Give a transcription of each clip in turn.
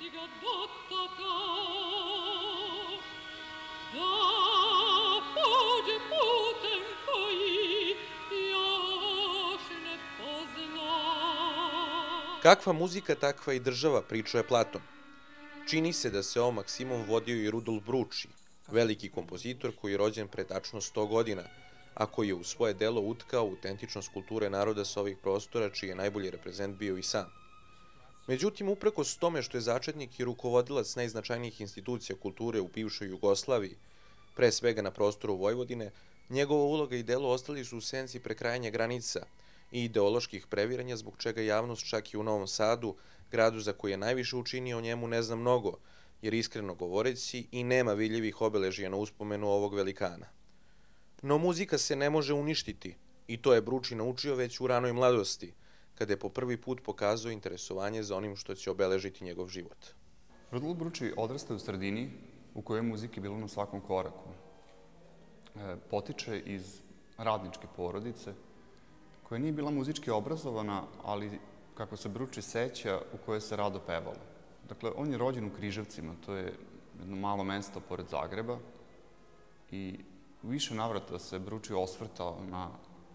Kakva muzika, takva i država, pričao je Platon. Čini se da se ovom maksimom vodio i Rudolf Bruči, veliki kompozitor koji je rođen pre tačno 100 godina, a koji je u svoje delo utkao autentičnost kulture naroda sa ovih prostora, čiji je najbolji reprezent bio i sam. Međutim, uprkos tome što je začetnik i rukovodilac najznačajnijih institucija kulture u bivšoj Jugoslaviji, pre svega na prostoru Vojvodine, njegova uloga i delo ostali su u senci prekrajanja granica i ideoloških previranja, zbog čega javnost čak i u Novom Sadu, gradu za koji je najviše učinio, o njemu ne zna mnogo, jer iskreno govoreći i nema vidljivih obeležija na uspomenu ovog velikana. No muzika se ne može uništiti i to je Bruči naučio već u ranoj mladosti, kada je po prvi put pokazao interesovanje za onim što će obeležiti njegov život. Rudolf Bruči odrastao u sredini u kojoj je muzike bilo na svakom koraku. Potiče iz radničke porodice, koja nije bila muzički obrazovana, ali, kako se Bruči seća, u kojoj se rado pevalo. Dakle, on je rođen u Križevcima, to je jedno malo mesto pored Zagreba, i u više navrata se Bruči osvrtao na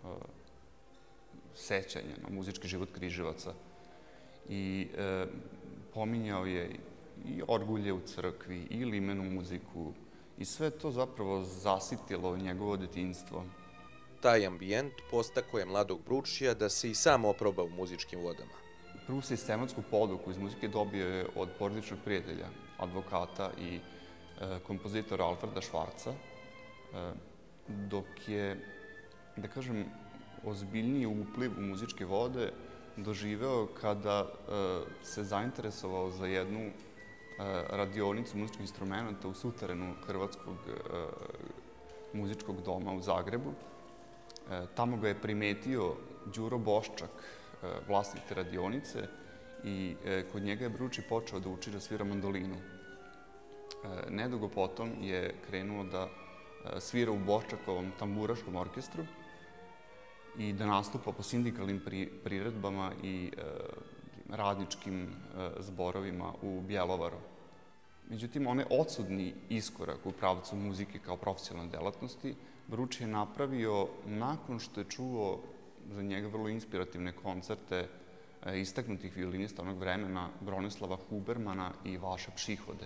sećanje, na muzički život Križevaca. I pominjao je i orgulje u crkvi, i limenu muziku, i sve to zapravo zasitilo njegovo detinjstvo. Taj ambijent postakao je mladog Bručija da se i sam oproba u muzičkim vodama. Prvu sistematsku poduku iz muzike dobio je od porodičnog prijatelja, advokata i kompozitora Alfreda Švarca, dok je, da kažem, ozbiljniji upliv u muzičke vode doživeo kada se zainteresovao za jednu radionicu muzičkih instrumenta u suterenu Hrvatskog muzičkog doma u Zagrebu. Tamo ga je primetio Đuro Boščak, vlasnik te radionice, i kod njega je Bruči počeo da uči da svira mandolinu. Nedugo potom je krenuo da svira u Boščakovom tamburaškom orkestru i da nastupa po sindikalnim priredbama i radničkim zborovima u Bjelovaru. Međutim, onaj odsudni iskorak u pravcu muzike kao profesionalne delatnosti Bruči je napravio nakon što je čuo za njega vrlo inspirativne koncerte istaknutih violinista onog vremena Bronislava Hubermana i Vaša Pšihode.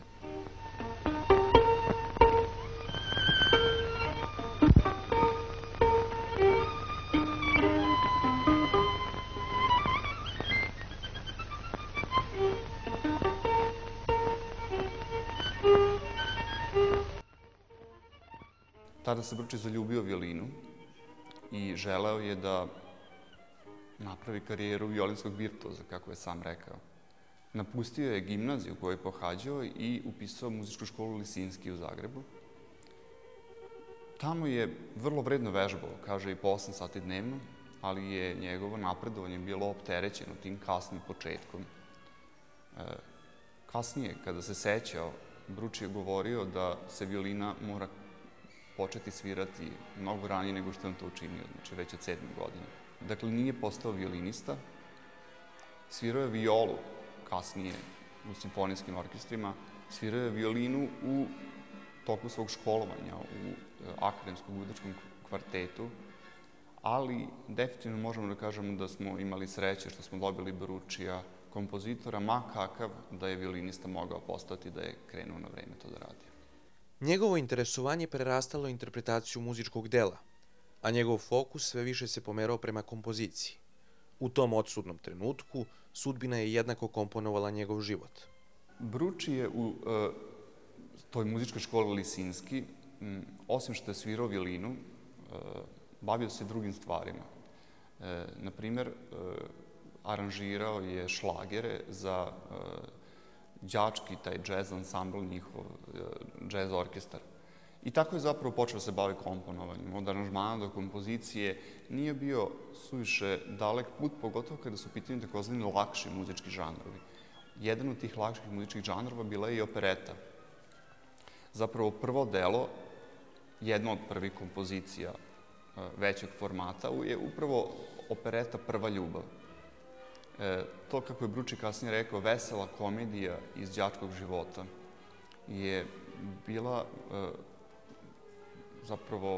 Tada se Bruči zaljubio violinu i želeo je da napravi karijeru violinskog virtuoza, kako je sam rekao. Napustio je gimnaziju koju je pohađao i upisao muzičku školu Lisinski u Zagrebu. Tamo je vrlo vredno vežbao, kaže i po 8 sati dnevno, ali je njegovo napredovanje bilo opterećeno tim kasnim početkom. Kasnije, kada se sećao, Bruči je govorio da se violina mora početi svirati mnogo ranije nego što je on to učinio, znači već od 7. godine. Dakle, nije postao violinista, svirao je violu kasnije u simfonijskim orkestrima, svirao je violinu u toku svog školovanja u akademskom ludačkom kvartetu, ali definitivno možemo da kažemo da smo imali sreće što smo dobili Bručija, kompozitora, ma kakav da je violinista mogao postati, da je krenuo na vreme to da radi. Njegovo interesovanje prerastalo interpretaciju muzičkog dela, a njegov fokus sve više se pomerao prema kompoziciji. U tom odsudnom trenutku sudbina je jednako komponovala njegov život. Bruči je u toj muzičkoj školi Lisinski, osim što je svirao violinu, bavio se drugim stvarima. Naprimer, aranžirao je šlagere za đački, taj džez ansambl, njihov džez orkestar. I tako je zapravo počeo se bavi komponovanjem. Od aranžmana do kompozicije nije bio suviše dalek put, pogotovo kada su u pitanju takozvani lakši muzički žanrovi. Jedan od tih lakših muzičkih žanrova bila je i opereta. Zapravo prvo delo, jedna od prvih kompozicija većeg formata, je upravo opereta Prva ljubav. To, kako je Bruči kasnije rekao, vesela komedija iz đačkog života je bila zapravo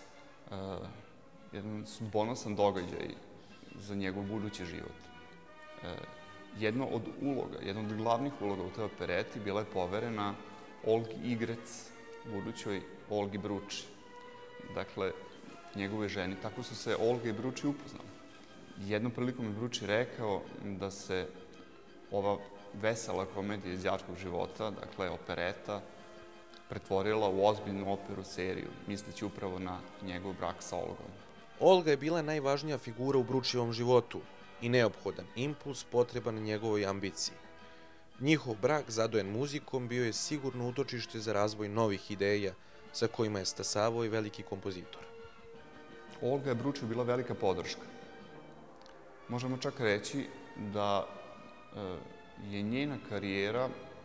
jedan sudbonosan događaj za njegov budući život. Jedna od glavnih uloga u toj opereti bila je poverena Olgi Igrec, budućoj Olgi Bruči. Dakle, njegove ženi. Tako su se Olga i Bruči upoznali. Jednom prilikom je Bruči rekao da se ova vesela komedija iz đačkog života, dakle opereta, pretvorila u ozbiljnu operu seriju, misleći upravo na njegov brak sa Olgom. Olga je bila najvažnija figura u Bručijevom životu i neophodan impuls potreban njegovoj ambiciji. Njihov brak, zadojen muzikom, bio je sigurno utočište za razvoj novih ideja sa kojima je stasavao i veliki kompozitor. Olga je Bručiju bila velika podrška. Možemo čak reći da je njena karijera,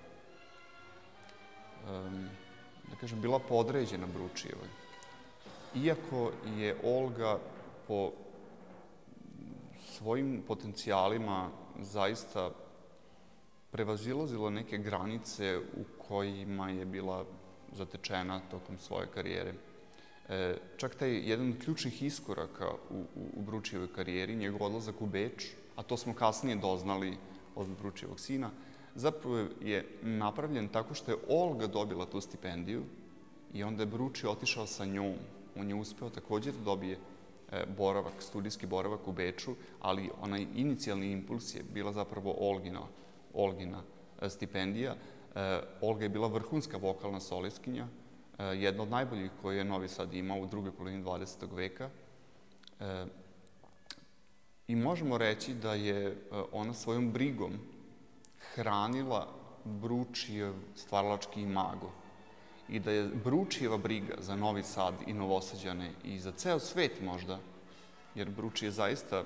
da kažem, bila podređena Bručijevoj. Iako je Olga po svojim potencijalima zaista prevazilazila neke granice u kojima je bila zatečena tokom svoje karijere. Čak taj jedan od ključnih iskoraka u Bručijevoj karijeri, njegov odlazak u Beč, a to smo kasnije doznali od Bručijevog sina, zapravo je napravljen tako što je Olga dobila tu stipendiju i onda je Bruči otišao sa njom. On je uspeo također da dobije studijski boravak u Beču, ali onaj inicijalni impuls je bila zapravo Olgina stipendija. Olga je bila vrhunska vokalna solistkinja, jedna od najboljih koje je Novi Sad imao u drugoj polovini 20. veka. I možemo reći da je ona svojom brigom hranila Bručijev stvaralački imago i da je Bručijeva briga za Novi Sad i Novosađane i za ceo svet možda, jer Bruči je zaista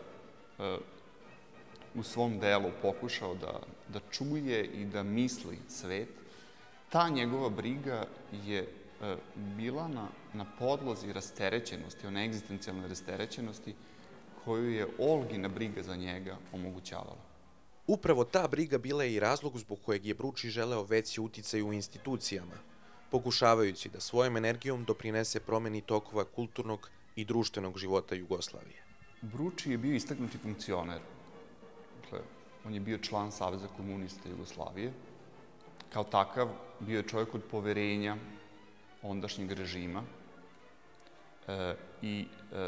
u svom delu pokušao da čuje i da misli svet, ta njegova briga je bila na podlozi rasterećenosti, one egzistencijalne rasterećenosti koju je Olgina briga za njega omogućavala. Upravo ta briga bila je i razlog zbog kojeg je Bruči želeo veći uticaj u institucijama, pokušavajući da svojom energijom doprinese promeni tokova kulturnog i društvenog života Jugoslavije. Bruči je bio istaknuti funkcioner. Dakle, on je bio član Saveza komunista Jugoslavije. Kao takav bio je čovjek od poverenja ondašnjeg režima i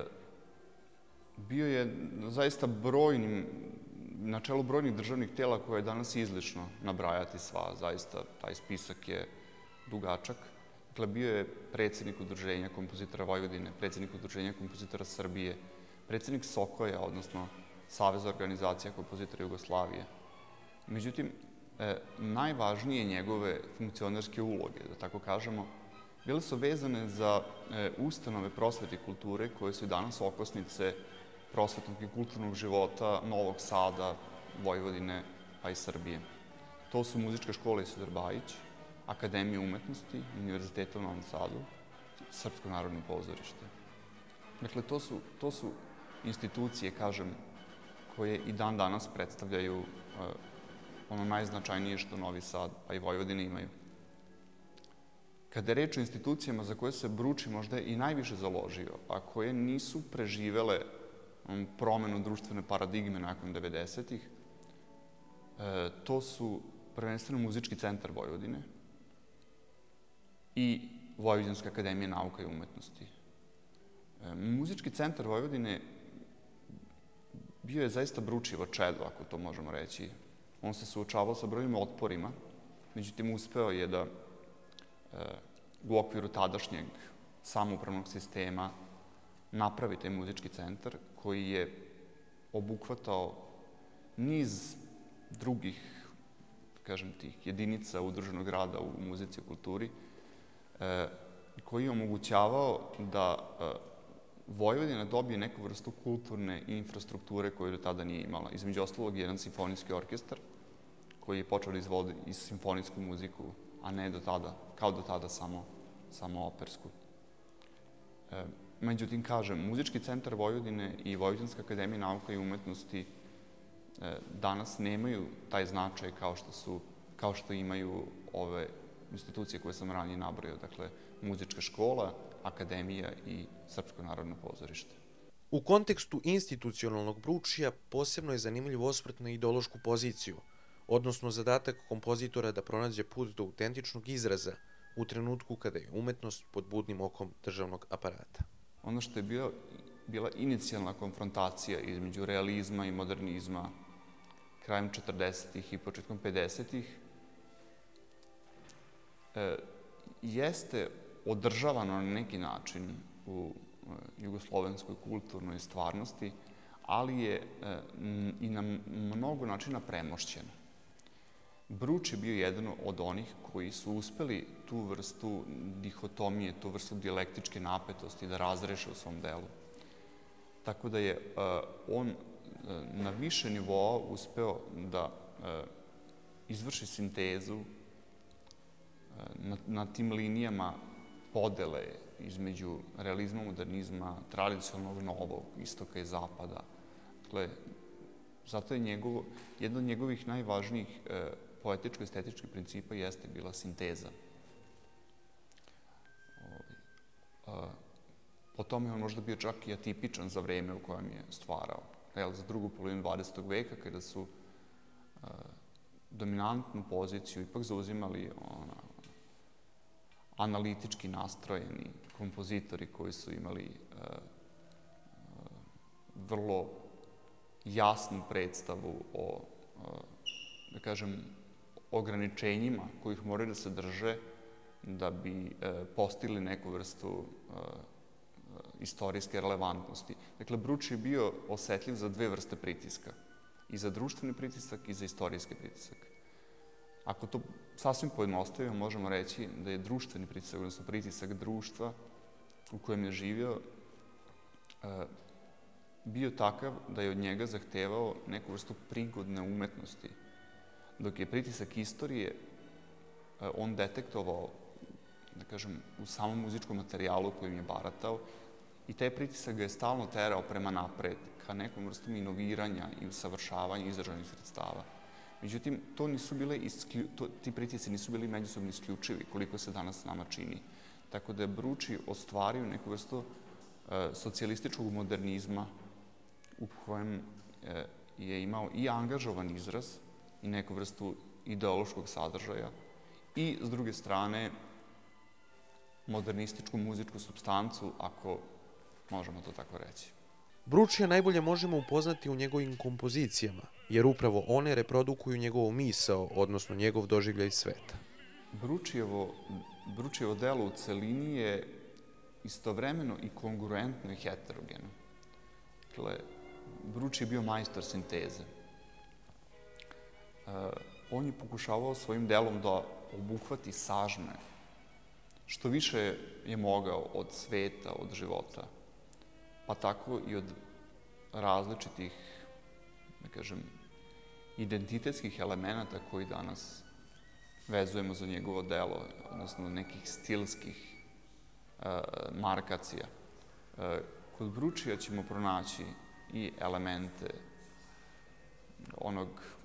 bio je zaista na čelu brojnih državnih tela koje je danas izlično nabrajati sva. Zaista, taj spisak je dugačak. Dakle, bio je predsjednik Udruženja kompozitora Vojvodine, predsjednik Udruženja kompozitora Srbije, predsjednik Sokoja, odnosno Saveza organizacija kompozitora Jugoslavije. Međutim, najvažnije njegove funkcionerske uloge, da tako kažemo, bile su vezane za ustanove prosvete i kulture koje su i danas okosnice prosvetnog i kulturnog života Novog Sada, Vojvodine, pa i Srbije. To su Muzička škola Isidor Bajić, Akademija umetnosti, Univerziteta u Novom Sadu, Srpsko narodno pozorište. Dakle, to su institucije, kažem, koje i dan danas predstavljaju ono najznačajnije što Novi Sad, pa i Vojvodina imaju. Kada je reč o institucijama za koje se Bruči možda i najviše založio, a koje nisu preživele promenu društvene paradigme nakon 90-ih, to su prvenstveno Muzički centar Vojvodine i Vojvođanska akademija nauka i umetnosti. Muzički centar Vojvodine bio je zaista Bručijevo čedo, ako to možemo reći. On se suočavao sa brojnim otporima, međutim uspeo je da u okviru tadašnjeg samoupravnog sistema napravi taj muzički centar koji je obuhvatao niz drugih, kažem, tih jedinica udruženog rada u muzici i kulturi, koji je omogućavao da Vojvodina dobije neku vrstu kulturne infrastrukture koju do tada nije imala. Između ostalog, jedan simfonijski orkestar koji je počeo da izvodi i simfonijsku muziku, a ne kao do tada samo opersku. Međutim, kažem, Muzički centar Vojvodine i Vojvođanska akademija nauka i umetnosti danas nemaju taj značaj kao što imaju ove institucije koje sam ranije nabrojao, dakle muzička škola, akademija i Srpsko narodno pozorište. U kontekstu institucionalnog Bručija posebno je zanimljiv osvrt na ideološku poziciju, odnosno zadatak kompozitora da pronađe put do autentičnog izraza u trenutku kada je umetnost pod budnim okom državnog aparata. Ono što je bila inicijalna konfrontacija između realizma i modernizma krajem 40. i početkom 50. Jeste održavano na neki način u jugoslovenskoj kulturnoj stvarnosti, ali je i na mnogo načina premošćeno. Bruč je bio jedan od onih koji su uspeli tu vrstu dihotomije, tu vrstu dijalektičke napetosti da razreše u svom delu. Tako da je on na više nivoa uspeo da izvrši sintezu na tim linijama podele između realizma, modernizma, tradicionalnog novog, istoka i zapada. Dakle, zato je jedan od njegovih najvažnijih poetičko-estetičkih principa jeste bila sinteza. Po tome je on možda bio čak i atipičan za vreme u kojem je stvarao. Za drugu polovinu 20. veka, kada su dominantnu poziciju ipak zauzimali analitički nastrojeni kompozitori koji su imali vrlo jasnu predstavu o, da kažem, ograničenjima kojih moraju da se drže da bi postigli neku vrstu istorijske relevantnosti. Dakle, Bruč je bio osetljiv za dve vrste pritiska. I za društveni pritisak i za istorijski pritisak. Ako to sasvim pojednostavimo, možemo reći da je društveni pritisak, odnosno pritisak društva u kojem je živio, bio takav da je od njega zahtevao neku vrstu prigodne umetnosti. Dok je pritisak istorije on detektovao, da kažem, u samom muzičkom materijalu kojim je baratao, i taj pritisak ga je stalno terao prema napred, ka nekom vrstom inoviranja i usavršavanja izraženih sredstava. Međutim, ti pritisci nisu bili međusobno isključivi, koliko se danas nama čini. Tako da je Bruči ostvario neku vrstu socijalističkog modernizma u kojem je imao i angažovan izraz i neku vrstu ideološkog sadržaja i, s druge strane, modernističku muzičku supstancu, ako možemo to tako reći. Bručija najbolje možemo upoznati u njegovim kompozicijama, jer upravo one reprodukuju njegovu misao, odnosno njegov doživljaj sveta. Bručijevo delo u celini je istovremeno i kongruentno i heterogeno. Dakle, Bruč je bio majstor sinteze. On je pokušavao svojim delom da obuhvati, sažme što više je mogao od sveta, od života, pa tako i od različitih, da kažem, identitetskih elemenata koji danas vezujemo za njegovo delo, odnosno nekih stilskih markacija. Kod Bručija ćemo pronaći i elemente onog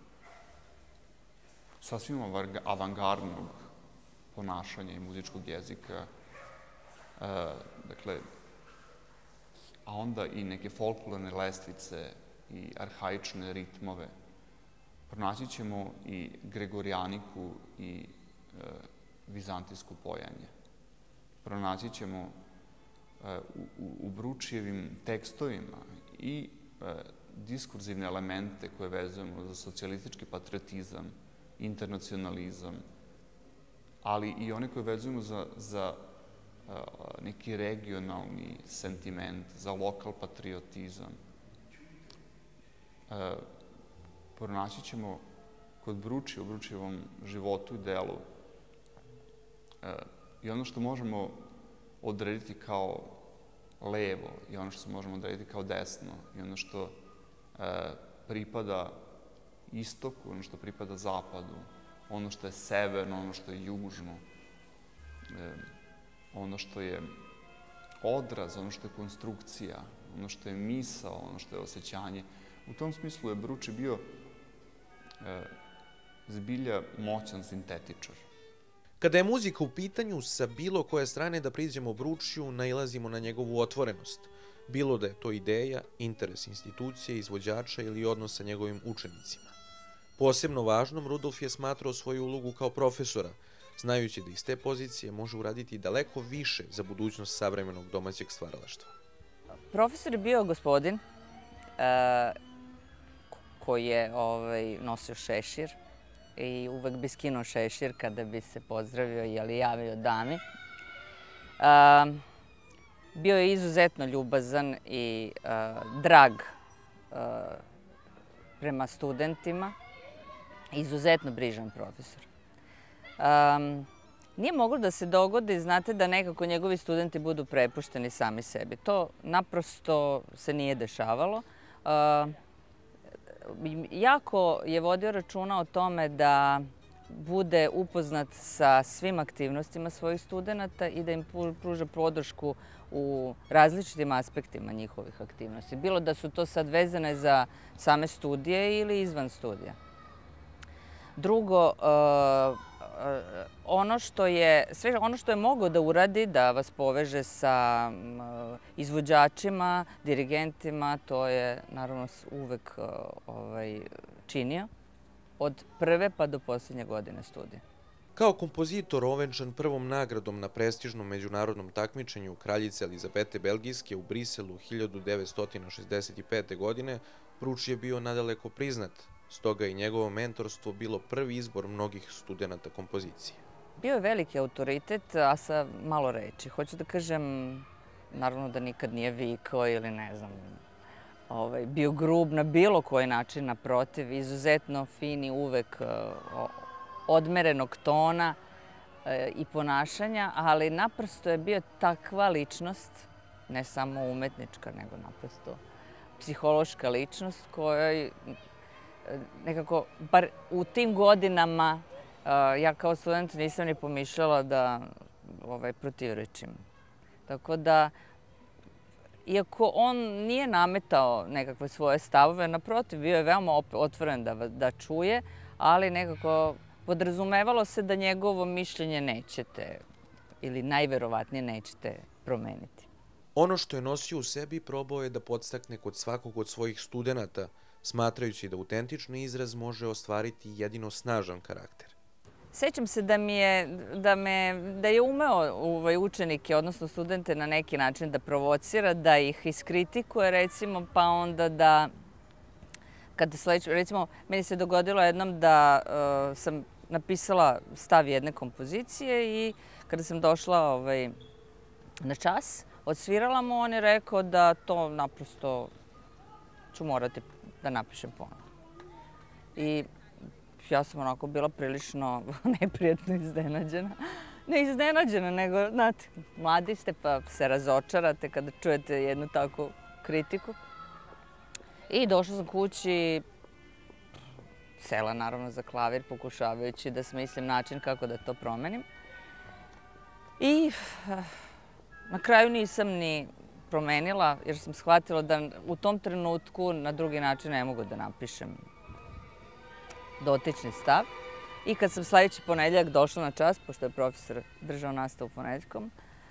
sasvim avangardnog ponašanja i muzičkog jezika, dakle, a onda i neke folklorne lestvice i arhaične ritmove. Pronaći ćemo i gregorijaniku i vizantijsko pojanje. Pronaći ćemo u Bručijevim tekstovima i diskurzivne elemente koje vezujemo za socijalistički patriotizam, internacionalizam, ali i one koje vezujemo za neki regionalni sentiment, za lokal patriotizam. Pronaći ćemo kod Bručija, u Bručijevom životu i delu, i ono što možemo odrediti kao levo, i ono što možemo odrediti kao desno, i ono što pripada istoku, ono što pripada zapadu, ono što je severno, ono što je južno, ono što je odraz, ono što je konstrukcija, ono što je misao, ono što je osjećanje. U tom smislu je Bruči bio zbilja moćan sintetičar. Kada je muzika u pitanju, sa bilo koje strane da priđemo Bručiju, nailazimo na njegovu otvorenost. Bilo da je to ideja, interes institucije, izvođača ili odnos sa njegovim učenicima. Posebno važnom Rudolf je smatrao svoju ulogu kao profesora, znajući da iz te pozicije može uraditi daleko više za budućnost savremenog domaćeg stvaralaštva. Profesor je bio gospodin koji je nosio šešir i uvek bi skinuo šešir kada bi se pozdravio ili javio dami. Bio je izuzetno ljubazan i drag prema studentima, izuzetno brižan profesor. Nije moglo da se dogodi, znate, da nekako njegovi studenti budu prepušteni sami sebi. To naprosto se nije dešavalo. Jako je vodio računa o tome da bude upoznat sa svim aktivnostima svojih studenta i da im pruža podršku u različitim aspektima njihovih aktivnosti. Bilo da su to sad vezane za same studije ili izvan studija. Drugo, ono što je mogao da uradi, da vas poveže sa izvođačima, dirigentima, to je naravno uvek činio, od prve pa do posljednje godine studija. Kao kompozitor ovenčan prvom nagradom na prestižnom međunarodnom takmičenju Kraljice Elizabete Belgijske u Briselu 1965. godine, Bruč je bio nadaleko priznat, stoga i njegovo mentorstvo bilo prvi izbor mnogih studenata kompozicije. Bio je veliki autoritet, a sa malo reči. Hoću da kažem, naravno da nikad nije vikao ili ne znam, bio grub na bilo koji način, naprotiv, izuzetno fini, uvek odmerenog tona i ponašanja, ali naprosto je bio takva ličnost, ne samo umetnička, nego naprosto psihološka ličnost kojoj nekako, bar u tim godinama, ja kao student nisam ni pomišljala da protivrečim. Tako da, iako on nije nametao nekakve svoje stavove, naprotiv, bio je veoma otvoren da čuje, ali nekako podrazumevalo se da njegovo mišljenje nećete, ili najverovatnije nećete promeniti. Ono što je nosio u sebi probao je da podstakne kod svakog od svojih studenata, smatrajući da autentični izraz može ostvariti jedino snažan karakter. Sećam se da je umeo učenike, odnosno studente, na neki način da provocira, da ih iskritikuje, recimo, pa onda da, recimo, meni se dogodilo jednom da sam napisala stav jedne kompozicije i kada sam došla na čas, odsvirala mu, on je rekao da to naprosto ću morati da napišem ponovno. I ja sam onako bila prilično neprijatno iznenađena. Ne iznenađena, nego, znate, mladi ste pa se razočarate kada čujete jednu takvu kritiku. I došla sam kući, sela naravno za klavir, pokušavajući da smislim način kako da to promenim. I na kraju nisam ni promenila, jer sam shvatila da u tom trenutku na drugi način ne mogu da napišem dotični stav. I kad sam sledeći ponedeljak došla na čas, pošto je profesor držao nastavu ponedeljkom,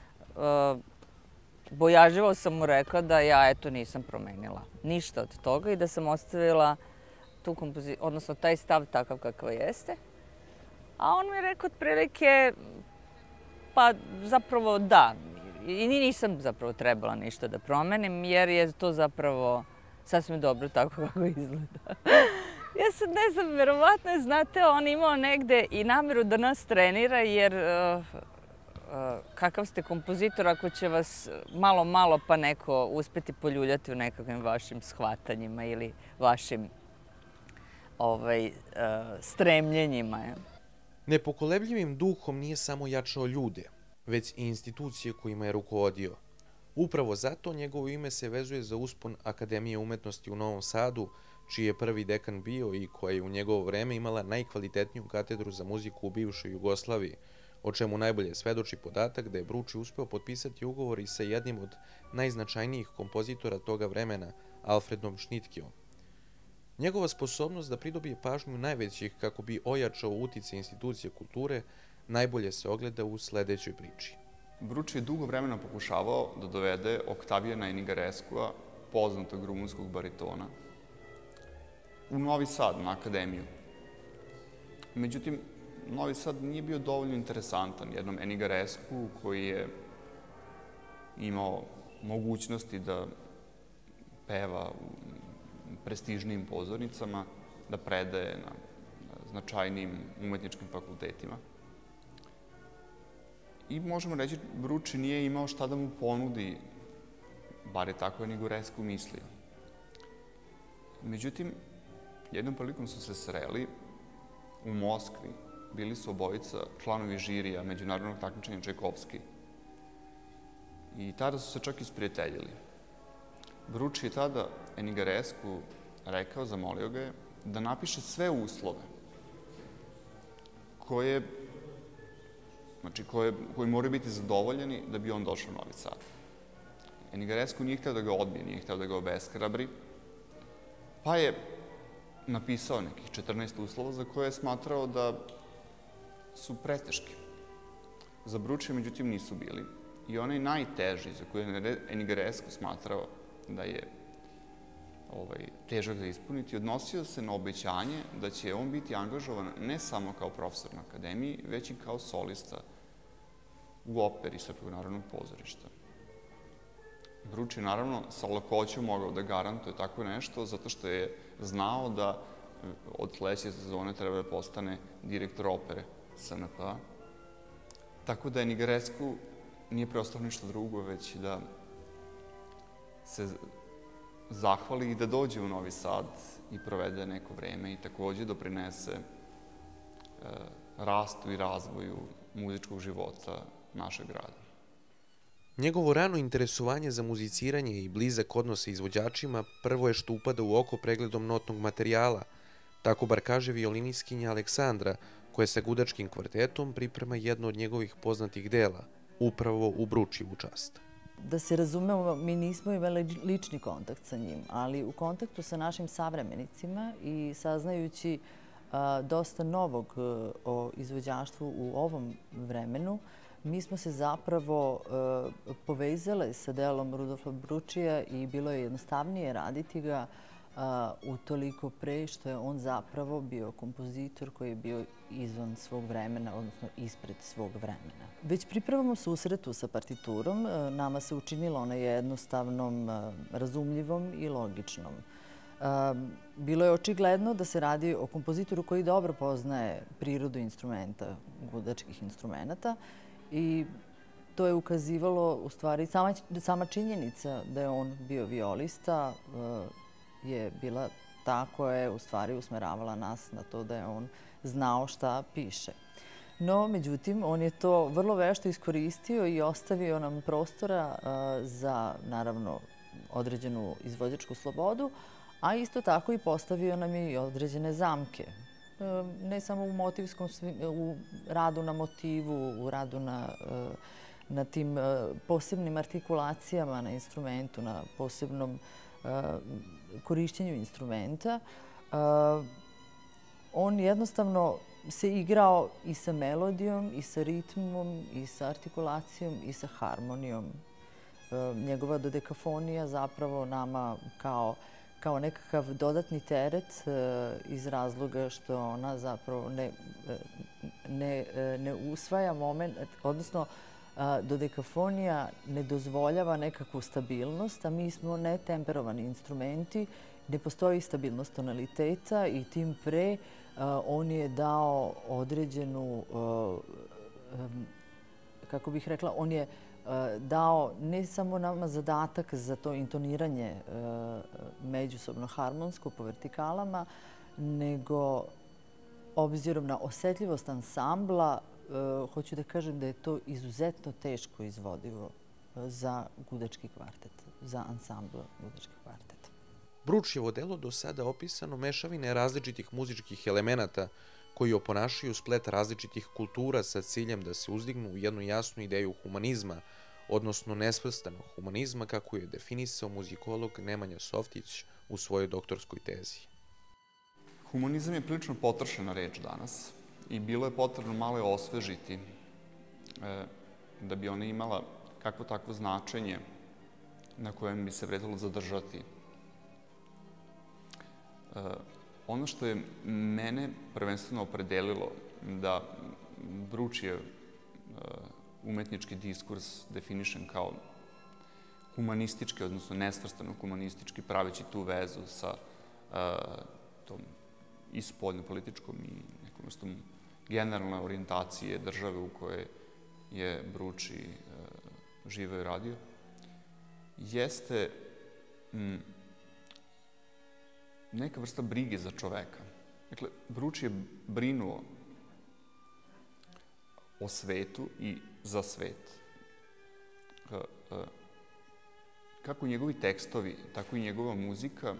bojažljivo sam mu rekla da ja, eto, nisam promenila ništa od toga i da sam ostavila tu kompoziciju, odnosno taj stav takav kakav jeste. A on mi je rekao otprilike, pa zapravo da, i nisam zapravo trebala ništa da promenim, jer je to zapravo sasvim dobro tako kako izgleda. Ja sad ne znam, verovatno je, znate, on imao negde i nameru da nas trenira, jer kakav ste kompozitor ako će vas malo pa neko uspeti poljuljati u nekakvim vašim shvatanjima ili vašim stremljenjima. Nepokolebljivim duhom nije samo jačao ljude, već i institucije kojima je rukovodio. Upravo zato njegovo ime se vezuje za uspon Akademije umetnosti u Novom Sadu, čiji je prvi dekan bio i koja je u njegovo vreme imala najkvalitetniju katedru za muziku u bivšoj Jugoslaviji, o čemu najbolje svedoči podatak da je Bruči uspeo potpisati ugovor i sa jednim od najznačajnijih kompozitora toga vremena, Alfredom Šnitkijom. Njegova sposobnost da pridobije pažnju najvećih kako bi ojačao uticaj institucije kulture najbolje se ogleda u sledećoj priči. Bruči je dugo vremena pokušavao da dovede Oktavijana Enigareskua, poznatog rumunskog baritona, u Novi Sad, na akademiju. Međutim, Novi Sad nije bio dovoljno interesantan jednom Enigaresku koji je imao mogućnosti da peva u prestižnijim pozornicama, da predaje na značajnijim umetničkim fakultetima. I možemo reći, Bruči nije imao šta da mu ponudi, bar je tako Enigaresku mislio. Međutim, jednom prilikom su se sreli u Moskvi. Bili su obojica članovi žirija međunarodnog takmičenja Čajkovski. I tada su se čak isprijateljili. Bruči je tada Enigaresku rekao, zamolio ga je, da napiše sve uslove koji moraju biti zadovoljeni da bi on došao u Novi Sad. Enigaresku nije hteo da ga odbije, nije hteo da ga obeshrabri, pa je napisao nekih 14 uslova za koje je smatrao da su preteški. Za Bručija, međutim, nisu bili. I onaj najteži, za koje je Enigaresku smatrao da je težak za ispuniti, odnosio se na obećanje da će on biti angažovan ne samo kao profesor na akademiji, već i kao solista u operi Srpskog narodnog pozorišta. Bruči, naravno, sa lakoćom mogao da garantuje tako nešto, zato što je znao da od sledeće sezone treba da postane direktor opere SNP-a. Tako da Enigaresku nije preostalo ništa drugo, već da se zahvali i da dođe u Novi Sad i provede neko vreme i takođe doprinese rastu i razvoju muzičkog života našeg grada. Njegovo rano interesovanje za muziciranje i blizak odnos sa izvođačima prvo je što upada u oko pregledom notnog materijala, tako bar kaže violinistkinja Aleksandra, koja sa gudačkim kvartetom priprema jedno od njegovih poznatih dela, upravo u Bručijevu čast. Da se razumemo, mi nismo imali lični kontakt sa njim, ali u kontaktu sa našim savremenicima i saznajući dosta novog o izvođaštvu u ovom vremenu, mi smo se zapravo povezale sa delom Rudolfa Bručija i bilo je jednostavnije raditi ga utoliko pre što je on zapravo bio kompozitor koji je bio izvan svog vremena, odnosno ispred svog vremena. Već pri prvom susretu sa partiturom nama se učinilo ona jednostavnom, razumljivom i logičnom. Bilo je očigledno da se radi o kompozitoru koji dobro poznaje prirodu instrumenta, gudačkih instrumenta, i to je ukazivalo, u stvari, sama činjenica da je on bio violista je bila ta koja je, u stvari, usmeravala nas na to da je on znao šta piše. No, međutim, on je to vrlo vešto iskoristio i ostavio nam prostora za, naravno, određenu izvođačku slobodu, a isto tako i postavio nam i određene zamke. Ne samo u motivskom, u radu na motivu, u radu na tim posebnim artikulacijama na instrumentu, na posebnom korišćenju instrumenta. On jednostavno se igrao i sa melodijom, i sa ritmom, i sa artikulacijom, i sa harmonijom. Njegova dodekafonija zapravo nama kao nekakav dodatni teret iz razloga što ona zapravo ne usvaja moment, odnosno dodekafonija ne dozvoljava nekakvu stabilnost, a mi smo netemperovani instrumenti, ne postoji stabilnost tonaliteta i tim pre on je dao određenu, kako bih rekla, on je dao ne samo nama zadatak za to intoniranje međusobno harmonsko po vertikalama, nego obzirom na osetljivost ansambla, hoću da kažem da je to izuzetno teško izvodivo za gudački kvartet, za ansambl gudački kvartet. Bručijevo delo do sada opisano mešavine različitih muzičkih elemenata koji oponašaju splet različitih kultura sa ciljem da se uzdignu u jednu jasnu ideju humanizma, odnosno nesvrstanog humanizma kako je definisao muzikolog Nemanja Softić u svojoj doktorskoj tezi. Humanizam je prilično potrošena reč danas i bilo je potrebno malo je osvežiti da bi ona imala kakvo takvo značenje na kojem bi se vredilo zadržati. Ono što je mene prvenstveno opredelilo da Bručijev umetnički diskurs definišem kao humanistički, odnosno nesvrstano humanistički, praveći tu vezu sa tom i spoljno-političkom i nekom vrstom generalne orijentacije države u kojoj je Bruči živeo i radio, jeste neka vrsta brige za čoveka. Dakle, Bruči je brinuo o svetu i za svet. Kako njegovi tekstovi, tako i njegova muzika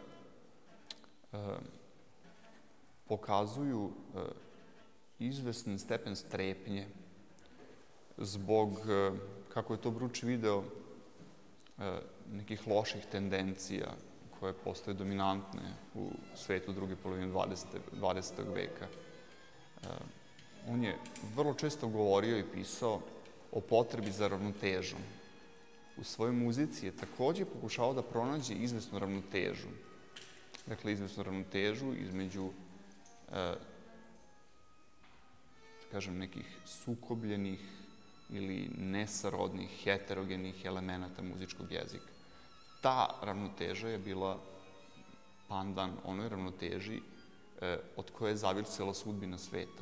pokazuju izvesni stepen strepnje zbog, kako je to Bruči video, nekih loših tendencija koje postoje dominantne u svetu druge polovine 20. veka. On je vrlo često govorio i pisao o potrebi za ravnotežom. U svojoj muzici je takođe pokušao da pronađe izvesnu ravnotežu. Dakle, izvesnu ravnotežu između, kažem, nekih sukobljenih ili nesarodnih, heterogenih elemenata muzičkog jezika. Ta ravnoteža je bila pandan onoj ravnoteži od koje je zavisila sudbina sveta.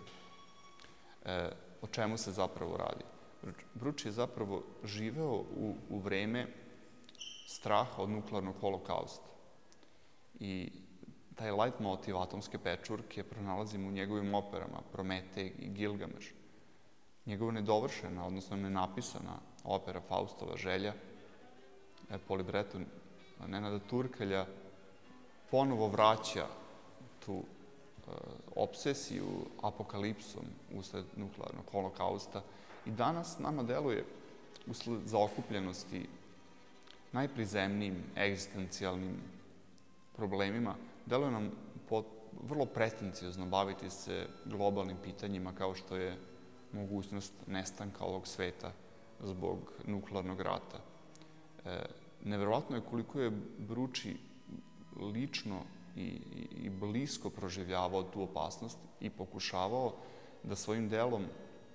O čemu se zapravo radi? Bruči je zapravo živeo u vreme straha od nuklearnog holokausta. I taj leitmotiv atomske pečurke pronalazimo u njegovim operama Prometej i Gilgameš. Njegova nedovršena, odnosno nenapisana opera Faustova želja po libretu Nenada Turkalja ponovo vraća tu obsesiju apokalipsom usled nuklearnog holokausta i danas nama deluje usled zaokupljenosti najprizemnijim egzistencijalnim problemima, deluje nam vrlo pretencijozno baviti se globalnim pitanjima kao što je mogućnost nestanka ovog sveta zbog nuklearnog rata. Neverovatno je koliko je Bruči lično i blisko proživljavao tu opasnost i pokušavao da svojim delom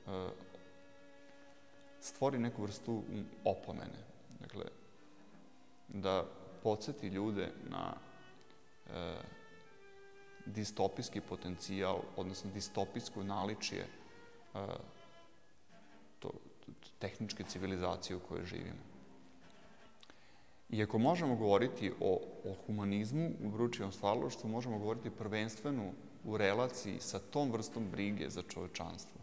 stvori neku vrstu opomene. Dakle, da podsjeti ljude na distopijski potencijal, odnosno distopijsko naličje tehničke civilizacije u kojoj živimo. I ako možemo govoriti o humanizmu u Bručijevom stvaralaštvu, možemo govoriti prvenstveno u relaciji sa tom vrstom brige za čovečanstvo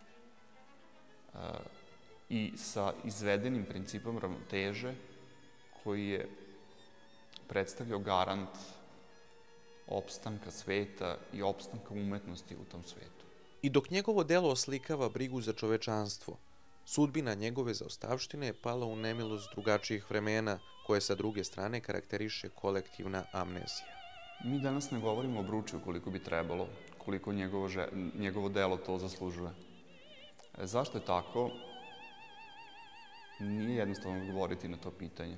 i sa izvedenim principom ravnoteže koji je predstavljao garant opstanka sveta i opstanka umetnosti u tom svetu. I dok njegovo delo oslikava brigu za čovečanstvo, sudbina njegove zaostavštine je pala u nemilost drugačijih vremena, koje sa druge strane karakteriše kolektivna amnezija. Mi danas ne govorimo o Bručiju koliko bi trebalo, koliko njegovo delo to zaslužuje. Zašto je tako? Nije jednostavno odgovoriti na to pitanje.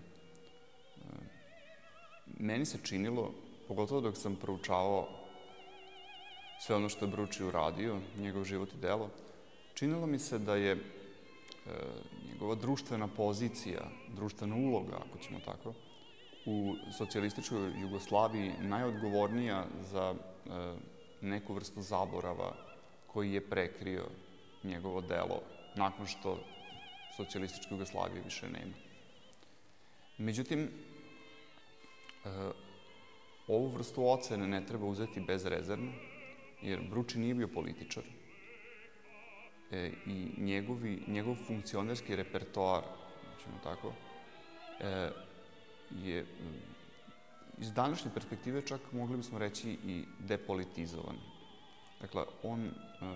Meni se činilo, pogotovo dok sam proučavao sve ono što je Bruči uradio, njegov život i delo, činilo mi se da je njegova društvena pozicija, društvena uloga, ako ćemo tako, u socijalističkoj Jugoslaviji najodgovornija za neku vrstu zaborava koji je prekrio njegovo delo nakon što socijalističke Jugoslavije više nema. Međutim, ovu vrstu ocene ne treba uzeti bezrezervno, jer Bruči nije bio političar i njegov funkcionerski repertoar, ćemo tako, je iz današnje perspektive čak mogli bismo reći i depolitizovan. Dakle, on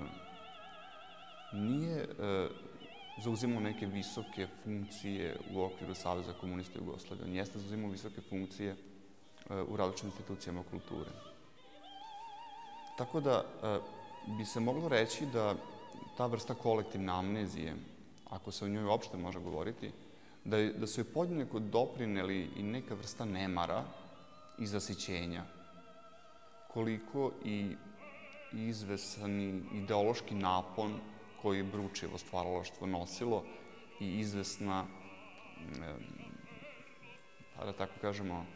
nije zauzimao neke visoke funkcije u okviru Saveza komunista Jugoslavije. On jeste zauzimao visoke funkcije u različitim institucijama kulture. Tako da bi se moglo reći da ta vrsta kolektivne amnezije, ako se o njoj uopšte može govoriti, da su je podjednako doprineli i neka vrsta nemara i zasićenja, koliko i izvesni ideološki napon koji je Bručevo stvaralaštvo nosilo i izvesna, da tako kažemo,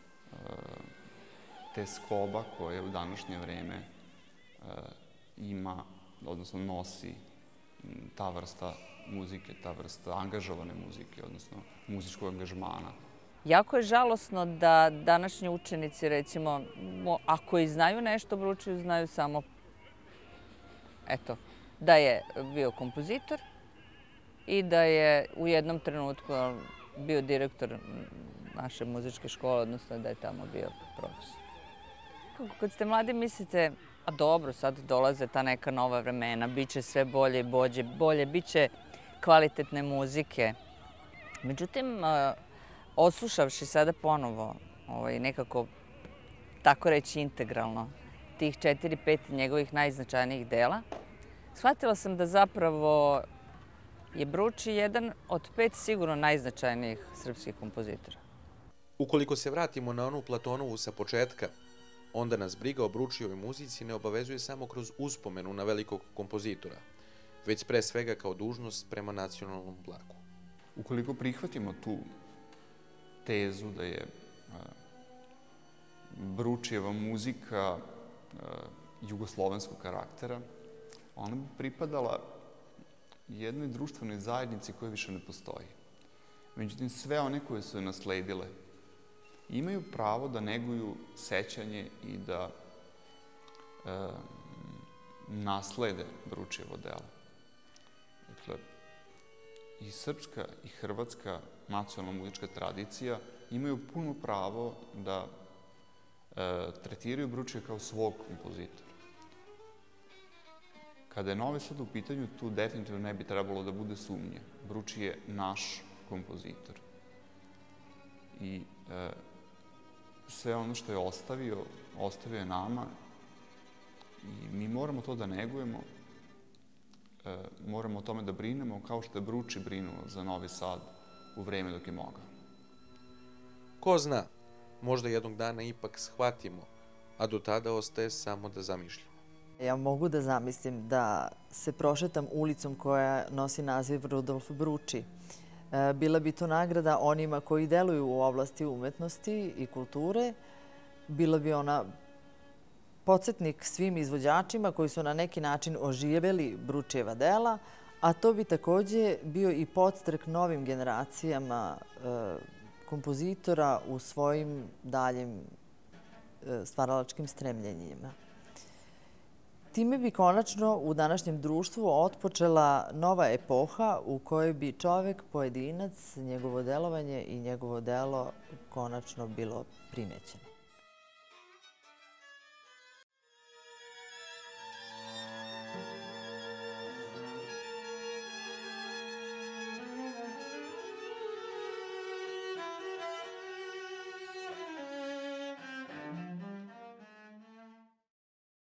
teskoba koja u današnje vreme ima, odnosno nosi ta vrsta muzike, ta vrsta angažovane muzike, odnosno muzičkog angažmana. Jako je žalosno da današnji učenici, recimo, ako i znaju nešto o Bručiju, znaju samo, eto, da je bio kompozitor i da je u jednom trenutku bio direktor naše muzičke škole, odnosno da je tamo bio profesor. Kad ste mladi mislite, a dobro, sad dolaze ta neka nova vremena, bit će sve bolje i bolje, bit će kvalitetne muzike. Međutim, oslušavši sada ponovo, nekako, tako reći integralno, tih 4-5 njegovih najznačajnijih dela, shvatila sam da zapravo je Bruči jedan od 5 sigurno najznačajnijih srpskih kompozitora. Ukoliko se vratimo na onu Platonovu sa početka, onda nas briga o Bručijevoj muzici ne obavezuje samo kroz uspomenu na velikog kompozitora, već pre svega kao dužnost prema nacionalnom blagu. Ukoliko prihvatimo tu tezu da je Bručijeva muzika jugoslovenskog karaktera, ona bi pripadala jednoj društvenoj zajednici koja više ne postoji. Međutim, sve one koje su je nasledile imaju pravo da neguju sećanje i da naslede Bručijevo delo. Dakle, i srpska i hrvatska nacionalna muzička tradicija imaju puno pravo da tretiraju Bručija kao svog kompozitora. Kada je Novi Sad u pitanju, tu definitivno ne bi trebalo da bude sumnje. Bruči je naš kompozitor. I sve ono što je ostavio je nama i mi moramo to da negujemo, moramo o tome da brinemo kao što je Bruči brinuo za Novi Sad u vreme dok je mogao. Ko zna, možda jednog dana ipak shvatimo, a do tada ostaje samo da zamišljamo. Ja mogu da zamislim da se prošetam ulicom koja nosi naziv Rudolf Bruči. Bila bi to nagrada onima koji deluju u oblasti umetnosti i kulture. Bila bi ona podsjetnik svim izvođačima koji su na neki način oživeli Bručijeva dela, a to bi takođe bio i podstrek novim generacijama kompozitora u svojim daljim stvaralačkim stremljenjima. Time bi konačno u današnjem društvu otpočela nova epoha u kojoj bi čovek, pojedinac, njegovo delovanje i njegovo delo konačno bilo primećeno.